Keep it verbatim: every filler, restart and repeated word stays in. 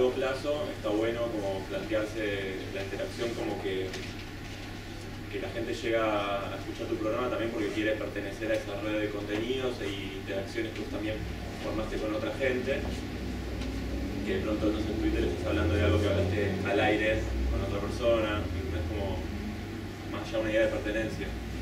largo plazo está bueno como plantearse la interacción, como que, que la gente llega a escuchar tu programa también porque quiere pertenecer a esa red de contenidos e interacciones que vos también formaste con otra gente, que de pronto no sé, en Twitter estás hablando de algo que hablaste al aire con otra persona, y es como más ya una idea de pertenencia.